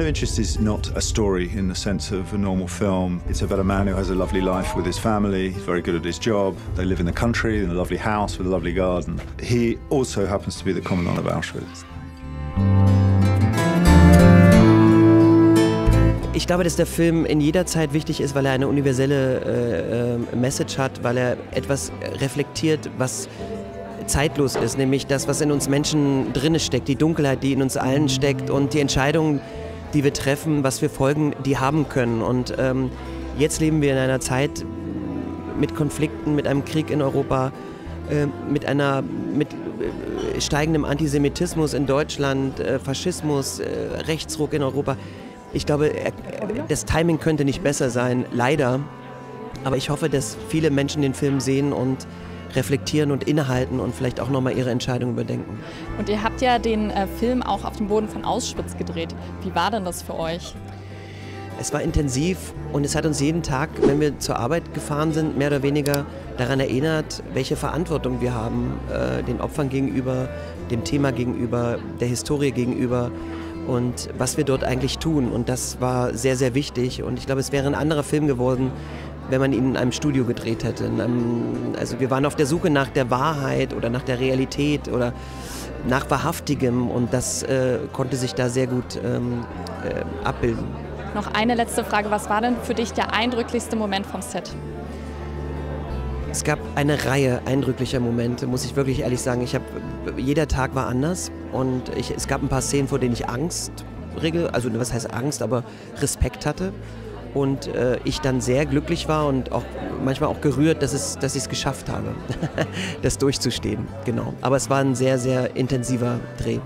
of Interest is not a story in the sense of a normal film. It's about a man who has a lovely life with his family. He's very good at his job. They live in the country in a lovely house with a lovely garden. He also happens to be the commandant of Auschwitz. Ich glaube, dass der Film in jeder Zeit wichtig ist, weil er eine universelle Message hat, weil er etwas reflektiert, was zeitlos ist, nämlich das, was in uns Menschen drinne steckt, die Dunkelheit, die in uns allen steckt und die Entscheidungen, die wir treffen, was für Folgen die haben können. Und jetzt leben wir in einer Zeit mit Konflikten, mit einem Krieg in Europa, mit steigendem Antisemitismus in Deutschland, Faschismus, Rechtsruck in Europa. Ich glaube, das Timing könnte nicht besser sein, leider. Aber ich hoffe, dass viele Menschen den Film sehen und reflektieren und innehalten und vielleicht auch nochmal ihre Entscheidung überdenken. Und ihr habt ja den Film auch auf dem Boden von Auschwitz gedreht. Wie war denn das für euch? Es war intensiv und es hat uns jeden Tag, wenn wir zur Arbeit gefahren sind, mehr oder weniger daran erinnert, welche Verantwortung wir haben, den Opfern gegenüber, dem Thema gegenüber, der Historie gegenüber. Und was wir dort eigentlich tun. Und das war sehr, sehr wichtig. Und ich glaube, es wäre ein anderer Film geworden, wenn man ihn in einem Studio gedreht hätte. Also wir waren auf der Suche nach der Wahrheit oder nach der Realität oder nach Wahrhaftigem. Und das konnte sich da sehr gut abbilden. Noch eine letzte Frage. Was war denn für dich der eindrücklichste Moment vom Set? Es gab eine Reihe eindrücklicher Momente, muss ich wirklich ehrlich sagen. Jeder Tag war anders und es gab ein paar Szenen, vor denen ich also was heißt Angst, aber Respekt hatte. Und ich dann sehr glücklich war und auch manchmal auch gerührt, dass ich es geschafft habe, das durchzustehen. Genau. Aber es war ein sehr, sehr intensiver Dreh.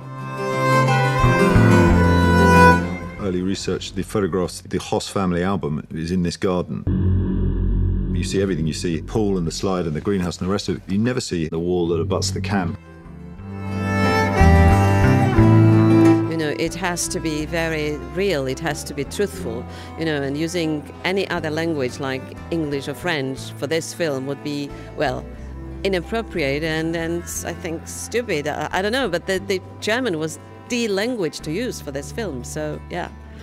Early research, the photographs, the Hoss family album is in this garden. You see everything. You see pool and the slide and the greenhouse and the rest of it. You never see the wall that abuts the camp. You know, it has to be very real. It has to be truthful. You know, and using any other language like English or French for this film would be, well, inappropriate and I think stupid. I don't know, but the German was the language to use for this film. So yeah.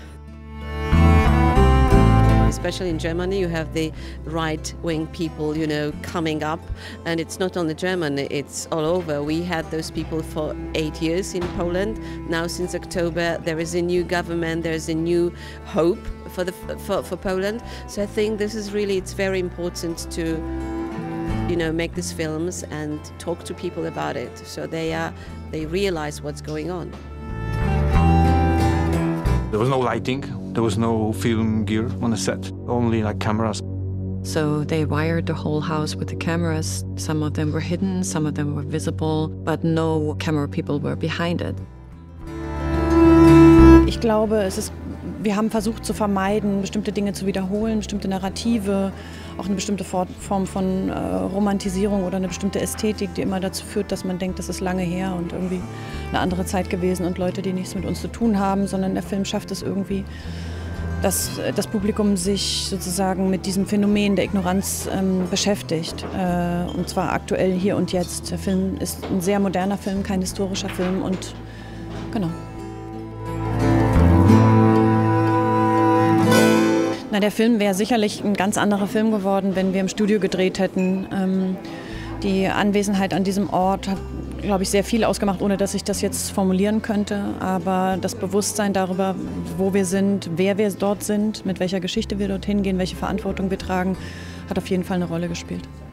Especially in Germany, you have the right-wing people, you know, coming up. And it's not only German, it's all over. We had those people for 8 years in Poland. Now, since October, there is a new government, there's a new hope for Poland. So I think this is really, it's very important to, you know, make these films and talk to people about it. So they realize what's going on. There was no lighting, there was no film gear on the set, only like cameras. So they wired the whole house with the cameras. Some of them were hidden, some of them were visible, but no camera people were behind it. Ich glaube, wir haben versucht zu vermeiden, bestimmte Dinge zu wiederholen, bestimmte Narrative, auch eine bestimmte Form von Romantisierung oder eine bestimmte Ästhetik, die immer dazu führt, dass man denkt, das ist lange her und irgendwie eine andere Zeit gewesen und Leute, die nichts mit uns zu tun haben, sondern der Film schafft es irgendwie, dass das Publikum sich sozusagen mit diesem Phänomen der Ignoranz beschäftigt. Und zwar aktuell hier und jetzt. Der Film ist ein sehr moderner Film, kein historischer Film und genau. Na, der Film wäre sicherlich ein ganz anderer Film geworden, wenn wir im Studio gedreht hätten. Die Anwesenheit an diesem Ort hat, glaube ich, sehr viel ausgemacht, ohne dass ich das jetzt formulieren könnte. Aber das Bewusstsein darüber, wo wir sind, wer wir dort sind, mit welcher Geschichte wir dorthin gehen, welche Verantwortung wir tragen, hat auf jeden Fall eine Rolle gespielt.